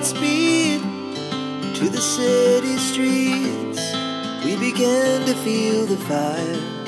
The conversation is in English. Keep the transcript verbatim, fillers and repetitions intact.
Godspeed to the city streets. We began to feel the fire.